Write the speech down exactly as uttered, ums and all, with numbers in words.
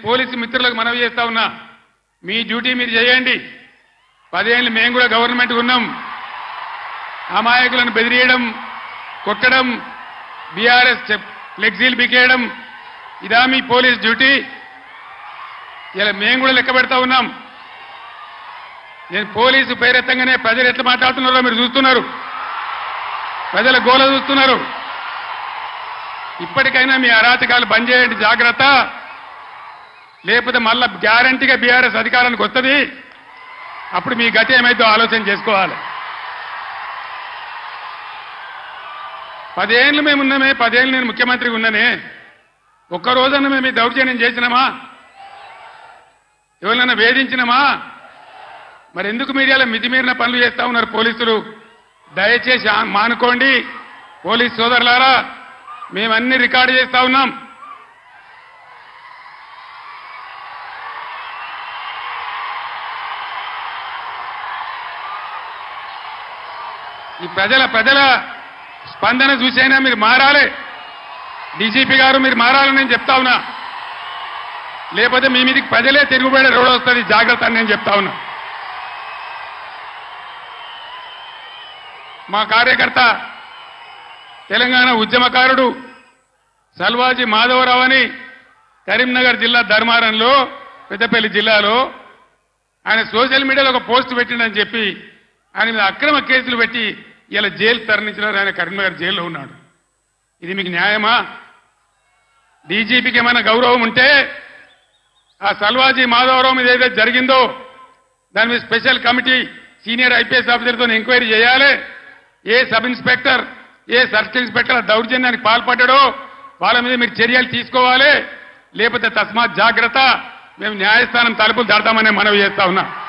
Police మిత్రులకు మనవి చేస్తా ఉన్నా, మీ డ్యూటీ మీరు చేయండి. పదేళ్ళు మేము కూడా గవర్నమెంట్ ఉన్నాం. అమాయకులను బెదిరియడం, కొట్టడం, బీఆర్ఎస్ ఫ్లెక్సీలు బికేయడం ఇదా మీ పోలీస్ డ్యూటీ? ఇలా మేము కూడా లెక్క పెడతా ఉన్నాం. నేను పోలీసు పేరెత్తంగానే ప్రజలు ఎట్లా మాట్లాడుతున్నారో మీరు చూస్తున్నారు. ప్రజల గోల చూస్తున్నారు. ఇప్పటికైనా మీ అరాచకాలు బంద్ చేయండి, జాగ్రత్త. లేకపోతే మళ్ళా గ్యారంటీగా బీఆర్ఎస్ అధికారానికి వస్తుంది. అప్పుడు మీ గతి ఏమైతే ఆలోచన చేసుకోవాలి. పదేళ్ళు మేము ఉన్నామే, పదేళ్ళు నేను ముఖ్యమంత్రిగా ఉన్నానే, ఒక్కరోజన్నా మేము ఈ దౌర్జన్యం చేసినామా? ఎవరినైనా వేధించినామా? మరి ఎందుకు మీరు ఇలా మితిమీరిన పనులు చేస్తా ఉన్నారు పోలీసులు? దయచేసి మానుకోండి పోలీస్ సోదరులారా. మేమన్నీ రికార్డు చేస్తా ఉన్నాం. ఈ ప్రజల ప్రజల స్పందన చూసైనా మీరు మారాలి. డీజీపీ గారు మీరు మారాలని నేను చెప్తా ఉన్నా. లేకపోతే మీ మీదకి ప్రజలే తిరుగుబడే రోడ్ వస్తుంది, జాగ్రత్త అని నేను చెప్తా ఉన్నా. మా కార్యకర్త తెలంగాణ ఉద్యమకారుడు సల్వాజీ మాధవరావు అని కరీంనగర్ జిల్లా ధర్మారంలో, పెద్దపల్లి జిల్లాలో ఆయన సోషల్ మీడియాలో ఒక పోస్ట్ పెట్టిండని చెప్పి ఆయన మీద అక్రమ కేసులు పెట్టి ఇలా జైలు తరలించినారు. ఆయన కరీంనగర్ జైల్లో ఉన్నాడు. ఇది మీకు న్యాయమా? డీజీపీకి ఏమైనా గౌరవం ఉంటే ఆ సల్వాజీ మాధవరావు మీద ఏదైతే జరిగిందో దాని మీద స్పెషల్ కమిటీ సీనియర్ ఐపీఎస్ ఆఫీసర్తో ఎంక్వైరీ చేయాలి. ఏ సబ్ ఇన్స్పెక్టర్, ఏ సర్కిల్ ఇన్స్పెక్టర్ దౌర్జన్యానికి పాల్పడ్డాడో వాళ్ళ మీద మీరు చర్యలు తీసుకోవాలి. లేకపోతే తస్మాత్ జాగ్రత్త, మేము న్యాయస్థానం తలుపులు దాడతామని మనవి చేస్తా ఉన్నా.